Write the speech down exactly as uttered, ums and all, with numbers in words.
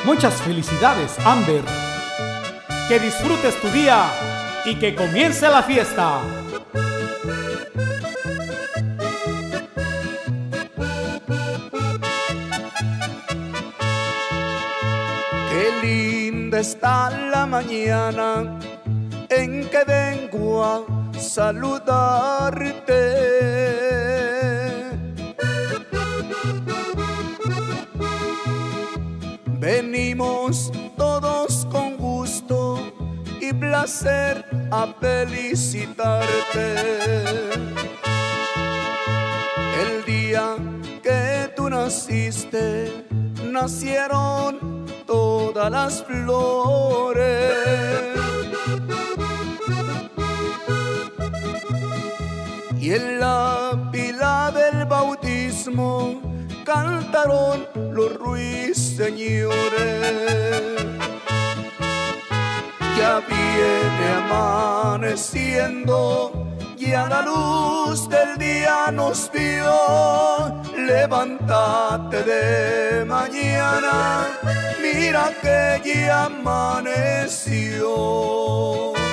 Muchas felicidades, Amber. Que disfrutes tu día y que comience la fiesta. Qué linda está la mañana en que vengo a saludarte. Venimos todos con gusto y placer a felicitarte. El día que tú naciste, nacieron todas las flores. Y en la pila del bautismo cantaron los ruiseñores. Ya viene amaneciendo, ya la luz del día nos vio. Levántate de mañana, mira que ya amaneció.